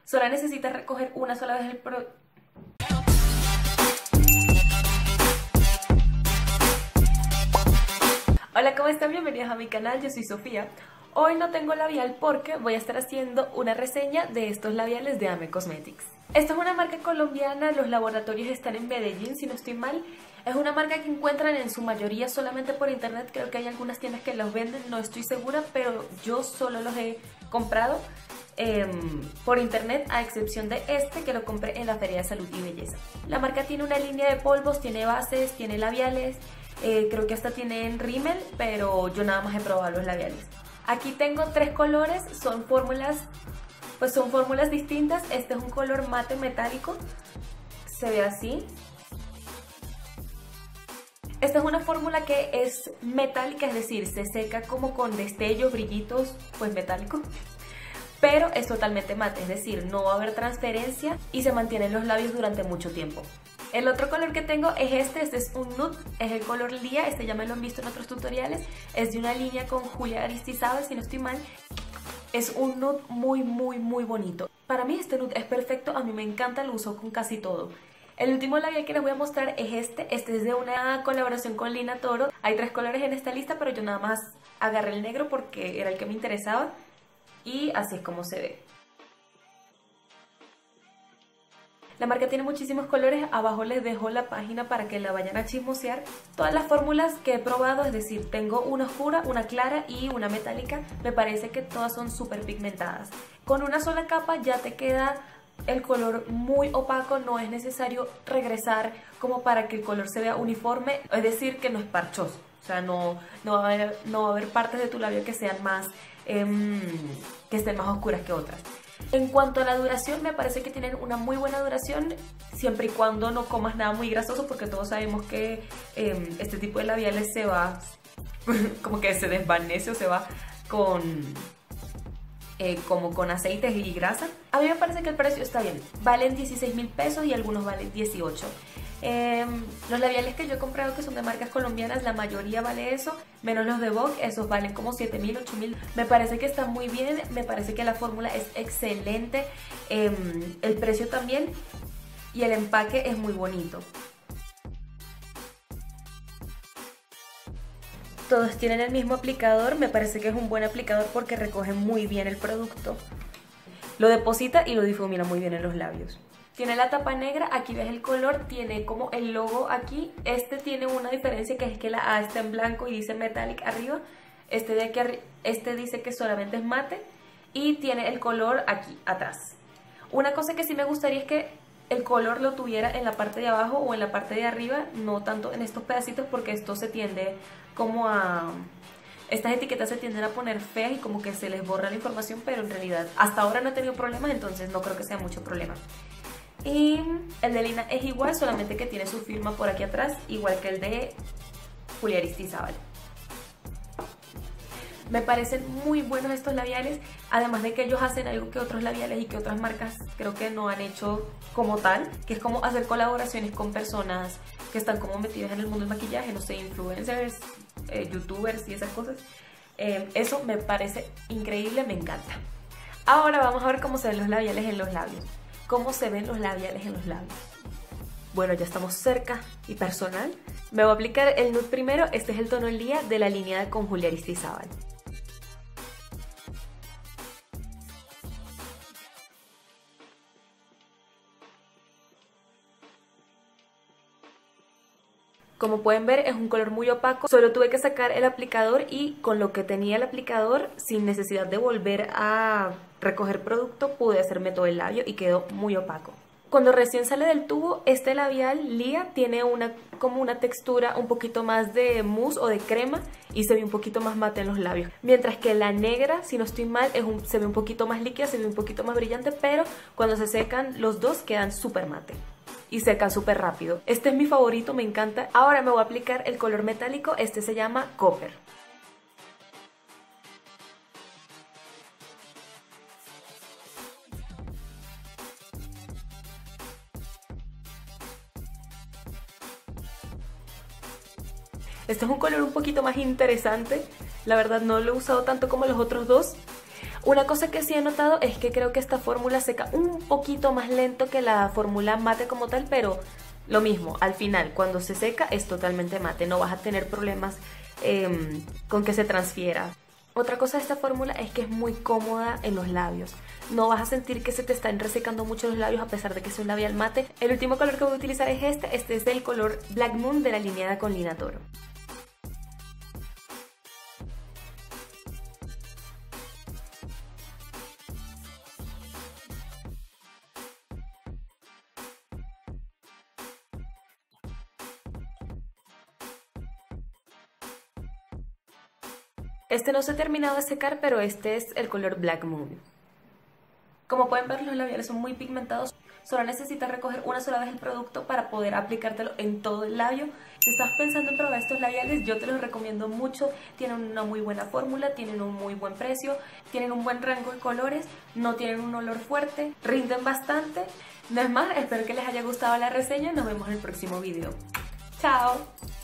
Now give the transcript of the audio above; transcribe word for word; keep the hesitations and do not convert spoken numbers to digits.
Solo necesitas recoger una sola vez el producto. Hola, ¿cómo están? Bienvenidos a mi canal, yo soy Sofía. Hoy no tengo labial porque voy a estar haciendo una reseña de estos labiales de Ame Cosmetics. Esta es una marca colombiana, los laboratorios están en Medellín, si no estoy mal. Es una marca que encuentran en su mayoría solamente por internet, creo que hay algunas tiendas que los venden, no estoy segura, pero yo solo los he comprado eh, por internet, a excepción de este que lo compré en la Feria de Salud y Belleza. La marca tiene una línea de polvos, tiene bases, tiene labiales, eh, creo que hasta tienen rímel, pero yo nada más he probado los labiales. Aquí tengo tres colores, son fórmulas, pues son fórmulas distintas. Este es un color mate metálico, se ve así. Esta es una fórmula que es metálica, es decir, se seca como con destellos, brillitos, pues metálicos. Pero es totalmente mate, es decir, no va a haber transferencia y se mantienen los labios durante mucho tiempo. El otro color que tengo es este, este es un nude, es el color Lía, este ya me lo han visto en otros tutoriales, es de una línea con Julia Aristizábal, si no estoy mal. Es un nude muy muy muy bonito. Para mí este nude es perfecto, a mí me encanta, lo uso con casi todo. El último labial que les voy a mostrar es este, este es de una colaboración con Lina Toro. Hay tres colores en esta lista, pero yo nada más agarré el negro porque era el que me interesaba y así es como se ve. La marca tiene muchísimos colores, abajo les dejo la página para que la vayan a chismosear. Todas las fórmulas que he probado, es decir, tengo una oscura, una clara y una metálica, me parece que todas son súper pigmentadas. Con una sola capa ya te queda el color muy opaco, no es necesario regresar como para que el color se vea uniforme, es decir, que no es parchoso. O sea, no, no, va, a haber, no va a haber partes de tu labio que sean más, eh, que estén más oscuras que otras. En cuanto a la duración, me parece que tienen una muy buena duración, siempre y cuando no comas nada muy grasoso, porque todos sabemos que eh, este tipo de labiales se va, como que se desvanece o se va con, eh, como con aceites y grasa. A mí me parece que el precio está bien, valen dieciséis mil pesos y algunos valen dieciocho. Eh, los labiales que yo he comprado que son de marcas colombianas, la mayoría vale eso, menos los de Vogue, esos valen como siete mil, ocho mil. Me parece que está muy bien, me parece que la fórmula es excelente, eh, el precio también y el empaque es muy bonito. Todos tienen el mismo aplicador, me parece que es un buen aplicador porque recoge muy bien el producto, lo deposita y lo difumina muy bien en los labios. Tiene la tapa negra, aquí ves el color, tiene como el logo aquí. Este tiene una diferencia que es que la A está en blanco y dice metallic arriba. Este de aquí, este dice que solamente es mate y tiene el color aquí atrás. Una cosa que sí me gustaría es que el color lo tuviera en la parte de abajo o en la parte de arriba, no tanto en estos pedacitos porque esto se tiende como a... Estas etiquetas se tienden a poner feas y como que se les borra la información, pero en realidad hasta ahora no he tenido problemas, entonces no creo que sea mucho problema. Y el de Lina es igual, solamente que tiene su firma por aquí atrás, igual que el de Julia Aristizábal. Me parecen muy buenos estos labiales, además de que ellos hacen algo que otros labiales y que otras marcas creo que no han hecho como tal, que es como hacer colaboraciones con personas que están como metidas en el mundo del maquillaje, no sé, influencers, eh, youtubers y esas cosas. Eh, eso me parece increíble, me encanta. Ahora vamos a ver cómo se ven los labiales en los labios. ¿Cómo se ven los labiales en los labios? Bueno, ya estamos cerca y personal. Me voy a aplicar el nude primero. Este es el tono Lía de la línea con Julia Aristizábal. Como pueden ver es un color muy opaco, solo tuve que sacar el aplicador y con lo que tenía el aplicador, sin necesidad de volver a recoger producto, pude hacerme todo el labio y quedó muy opaco. Cuando recién sale del tubo, este labial Lía tiene una, como una textura un poquito más de mousse o de crema y se ve un poquito más mate en los labios. Mientras que la negra, si no estoy mal, es un, se ve un poquito más líquida, se ve un poquito más brillante, pero cuando se secan los dos quedan súper mate y secan súper rápido. Este es mi favorito, me encanta. Ahora me voy a aplicar el color metálico, este se llama Copper. Este es un color un poquito más interesante, la verdad no lo he usado tanto como los otros dos. Una cosa que sí he notado es que creo que esta fórmula seca un poquito más lento que la fórmula mate como tal, pero lo mismo, al final, cuando se seca es totalmente mate, no vas a tener problemas eh, con que se transfiera. Otra cosa de esta fórmula es que es muy cómoda en los labios. No vas a sentir que se te están resecando mucho los labios a pesar de que es un labial mate. El último color que voy a utilizar es este. Este es el color Black Moon de la línea de Conlina Toro. Este no se ha terminado de secar, pero este es el color Black Moon. Como pueden ver, los labiales son muy pigmentados. Solo necesitas recoger una sola vez el producto para poder aplicártelo en todo el labio. Si estás pensando en probar estos labiales, yo te los recomiendo mucho. Tienen una muy buena fórmula, tienen un muy buen precio, tienen un buen rango de colores, no tienen un olor fuerte, rinden bastante. No es más, espero que les haya gustado la reseña y nos vemos en el próximo video. ¡Chao!